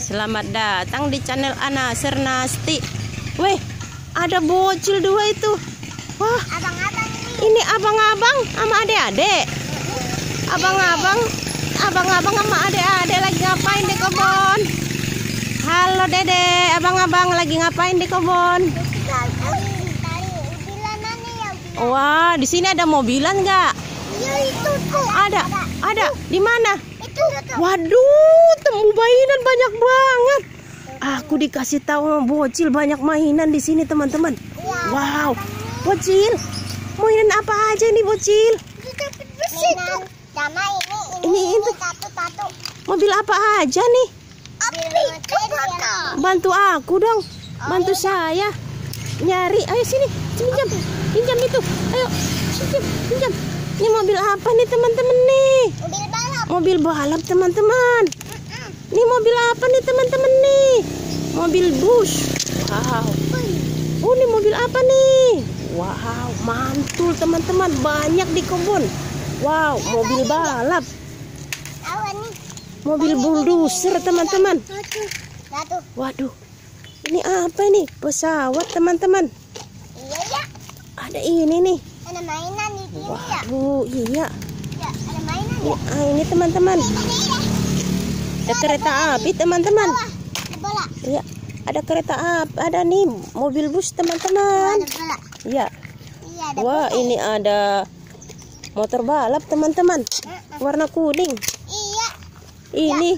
Selamat datang di channel Ana Sernasti. Weh, ada bocil dua itu. Wah, Abang-abang ini abang-abang sama adik-adik. Abang-abang sama adik-adik lagi ngapain di kebun? Halo Dede, abang-abang lagi ngapain di kebun? Wah, di sini ada mobilan nggak? Iya itu tuh. Ada. Di mana? Itu tuh. Waduh, temu mainan banyak banget. Aku dikasih tahu sama bocil banyak mainan di sini, teman-teman. Wow, bocil, mainan apa aja nih bocil? Besi tuh. Sama ini Ini. satu-satu. Mobil apa aja nih? Api coba. Bantu aku dong, bantu saya nyari. Ayo sini, pinjam itu. Ayo, pinjam. Ini mobil apa nih teman-teman nih? Mobil balap. Mobil balap teman-teman. Ini mobil apa nih teman-teman nih? Mobil bus. Wow. Oh, ini mobil apa nih? Wow, mantul teman-teman, banyak di kebun. Wow, mobil balap. Awan nih. Mobil bulldozer teman-teman. Satu. Waduh, ini apa ini? Pesawat teman-teman. Iya ya. Ada ini nih. Ada mainan di sini ya. Waduh, iya. Ya, ada mainan ya. Ini teman-teman. Ini ya. Ada kereta api teman-teman. Ada bola. Iya, ada kereta api. Ada nih mobil bus teman-teman. Ada bola. Iya. Iya ada. Wah, bola. ini ada motor balap teman-teman. Warna kuning. Iya. Ini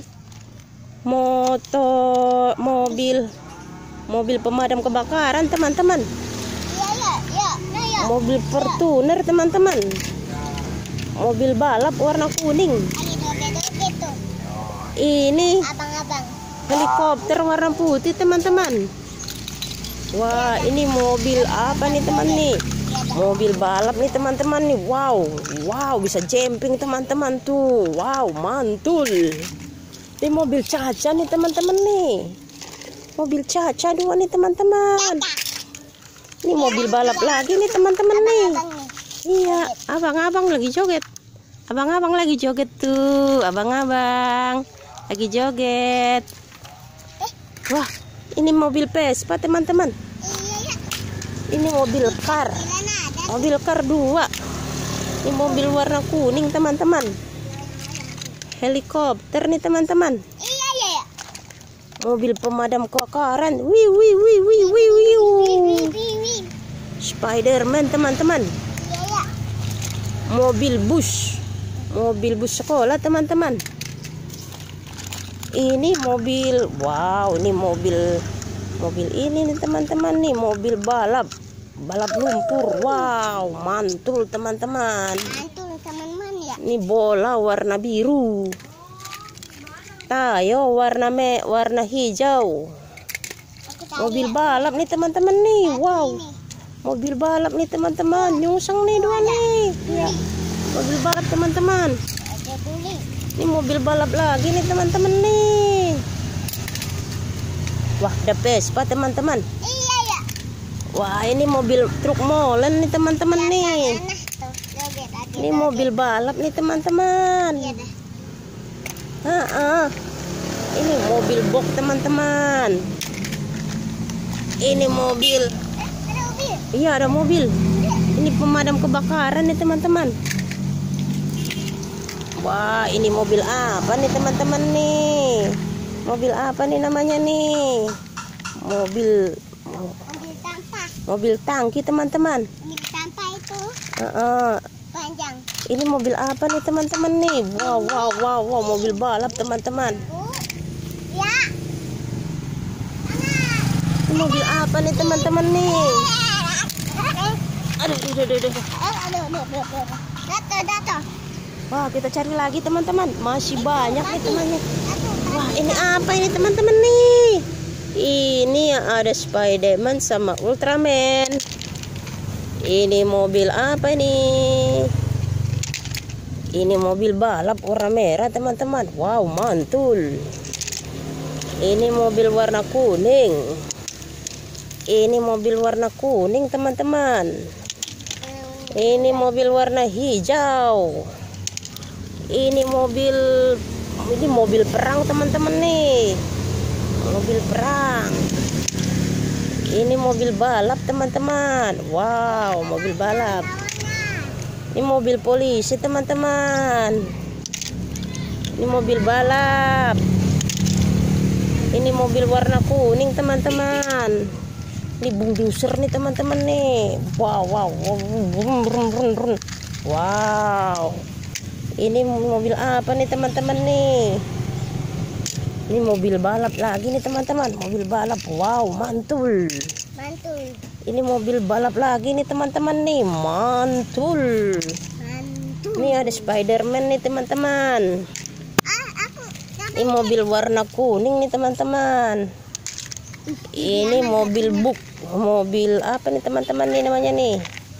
mobil pemadam kebakaran teman-teman. Iya ya. Ya. Nah ya. Mobil Fortuner teman-teman. Mobil balap warna kuning. Ada doge-doge tuh. Ini Abang-abang. helikopter warna putih teman-teman. Wah, ini mobil apa nih teman nih? Mobil balap nih teman-teman nih. Wow, bisa jumping teman-teman tuh. Wow, mantul. Ini mobil Caca nih teman-teman nih. Mobil Caca dua nih teman-teman. Ini mobil balap lagi nih teman-teman nih. Abang nih. Iya, abang-abang lagi joget. Abang-abang lagi joget tuh. Abang-abang lagi joget. Wah, ini mobil Vespa teman-teman. Iya ya. Ini mobil kar. Mana ada? Mobil kar 2. Ini mobil warna kuning teman-teman. Helikopter nih teman-teman. Iya ya. Ya. Mobil pemadam kebakaran. Wiu. Spiderman teman-teman. Iya ya. Mobil bus sekolah teman-teman. Ini mobil, wow, ini mobil ini nih teman-teman nih, mobil balap lumpur. Wow, mantul teman-teman. Mantul teman-teman ya. Ini bola warna biru, tayo warna hijau. Mobil balap nih teman-teman nih. Wow, mobil balap nih teman-teman. Nyungseng nih dua nih. Ya. Mobil balap teman-teman. Ada buli. Ini mobil balap lagi nih teman-teman nih. Wah, ada Vespa teman-teman. Iya ya. Wah, ini mobil truk molen nih teman-teman nih. Nah, tuh, joget aja. Ini mobil balap nih teman-teman. Iya dah. Ini mobil box teman-teman. Ini mobil. Ada mobil. Iya, ada mobil. Ini pemadam kebakaran nih teman-teman. Wah, ini mobil apa nih teman-teman nih? Mobil apa nih namanya nih? Mobil Sampah. mobil tangki teman-teman. Mobil sampah itu panjang. Ini mobil apa nih teman-teman nih? Wow, mobil balap teman-teman. Ya. Ini mobil apa nih teman-teman nih? Aduh. Dato. Wah, kita cari lagi teman-teman. Masih banyak nih temannya. Wah, ini apa ini teman-teman nih? Ini ada Spiderman sama Ultraman. Ini mobil apa ini? Ini mobil balap warna merah teman-teman. Wow, mantul. Ini mobil warna kuning. Ini mobil warna kuning teman-teman. Ini mobil warna hijau. Ini mobil perang teman-teman nih. mobil perang. Ini mobil balap teman-teman. Wow, mobil balap. Ini mobil polisi teman-teman. Ini mobil balap. Ini mobil warna kuning teman-teman. Ini bulldozer nih teman-teman nih. Wow, wow, wow. Wow. Ini mobil apa nih teman-teman nih? Ini mobil balap lagi nih teman-teman. Mobil balap. Wow, mantul. Mantul. Ini mobil balap lagi nih teman-teman nih. Mantul. Mantul. Ini ada Spiderman nih teman-teman. Aku. Ini mobil warna kuning nih teman-teman. Ini mobil buk. Mobil apa nih teman-teman nih namanya nih?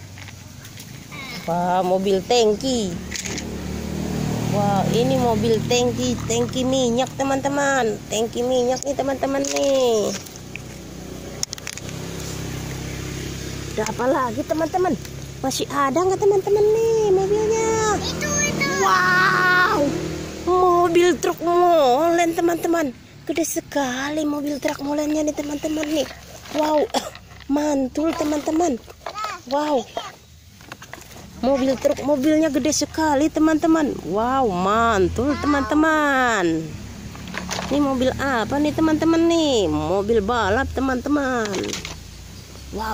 Wah, mobil tangki. Wah, ini mobil tangki minyak teman-teman. Tangki minyak nih teman-teman nih. Ada apa lagi teman-teman? Masih ada nggak teman-teman nih mobilnya? Itu. Wow, mobil truk molen teman-teman. Gede sekali mobil truk molennya nih teman-teman nih. Wow, mantul teman-teman. Wow, mobil truk mobilnya gede sekali teman-teman. Wow, mantul teman-teman. Ini mobil apa nih teman-teman nih? Mobil balap teman-teman. Wow,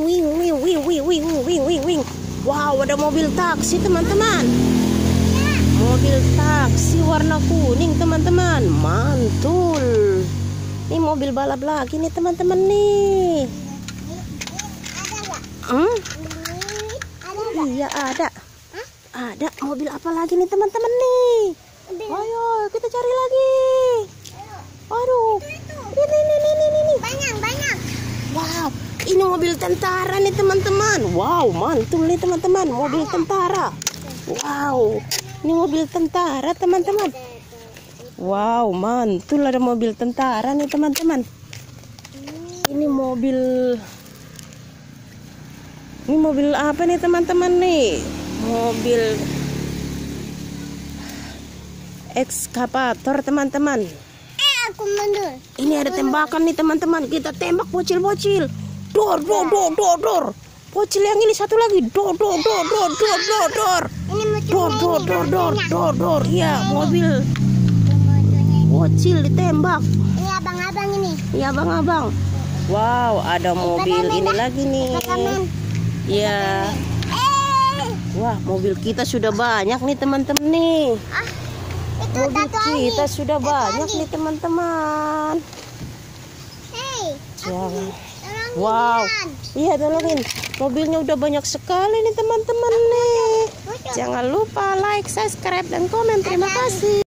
wing. Wow, ada mobil taksi teman-teman. Mobil taksi warna kuning teman-teman. Mantul. Ini mobil balap lagi nih teman-teman nih. Iya ada. Ada mobil apa lagi nih teman-teman nih? Ayo kita cari lagi. Aduh. Ini. Banyak. Wow, ini mobil tentara nih teman-teman. Wow, mantul nih teman-teman. Mobil tentara. Wow, ini mobil tentara teman-teman. Wow, mantul ada mobil tentara nih teman-teman. Ini mobil apa nih teman-teman nih? Mobil ekskavator teman-teman. Aku mundur. Ini ada tembakan nih teman-teman. Kita tembak bocil-bocil. Dor. Bocil yang ini satu lagi. Dor. Ini Dor. Ya, mobil bocil ditembak. Ini abang-abang ini. Iya, abang-abang. Wow, ada mobil ini lagi nih. Ya. Wah, mobil kita sudah banyak nih teman-teman nih. Mobil kita sudah banyak nih teman-teman. Jangan. Wow. Iya, tolongin. Mobilnya udah banyak sekali nih teman-teman nih. Jangan lupa like, subscribe, dan komen. Terima kasih.